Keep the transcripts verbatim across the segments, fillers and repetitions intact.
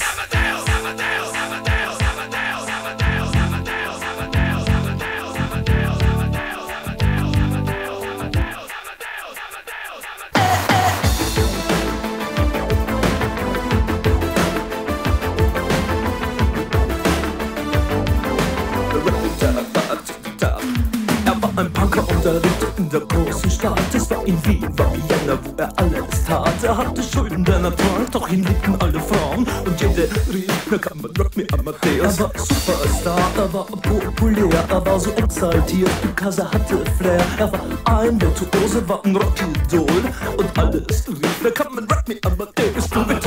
Ein Punker unterrichtet in der großen Stadt. Es war in Wien, war Vienna, wo er alles tat. Er hatte Schulden, der Natur, doch ihn liebten alle Frauen. Und jede rief, na kann man Rock Me Amadeus. Er war Superstar, er war populär, er war so exaltiert, because er hatte Flair. Er war ein Virtuose, war ein Rockidol. Und alles rief, na kann man Rock Me Amadeus. Du mit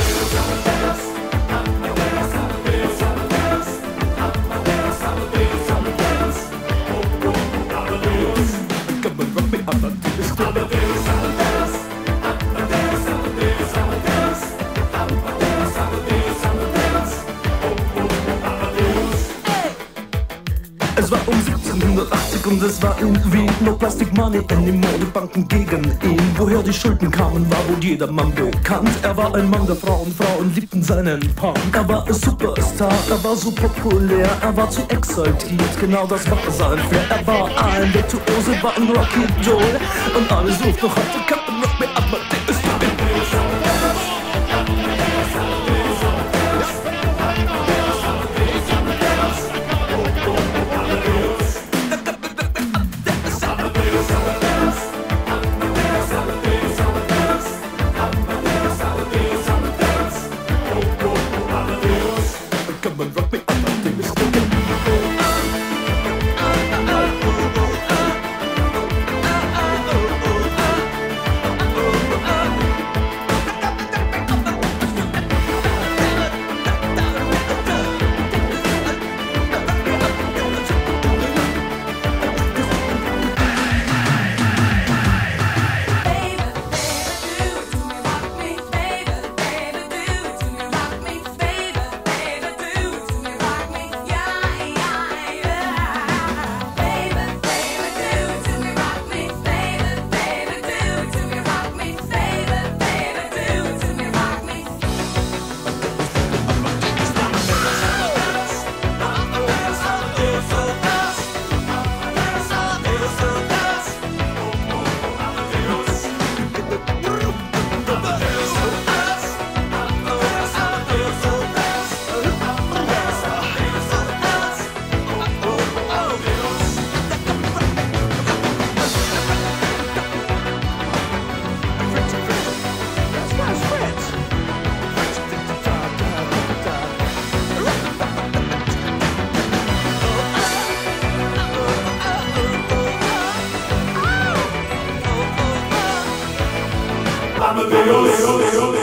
Es war um siebzehnhundertachtzig und es war in Wien. No Plastic Money anymore, die Banken gegen ihn. Woher die Schulden kamen, war wohl jedermann bekannt. Er war ein Mann der Frauen, Frauen liebten seinen Punk. Er war ein Superstar, er war so populär, er war zu exaltiert, genau das war sein Flair. Er war ein Virtuose, war ein Rockidol. Und alle suchten noch heute, kann man noch mehr Amadeus. Amadeus.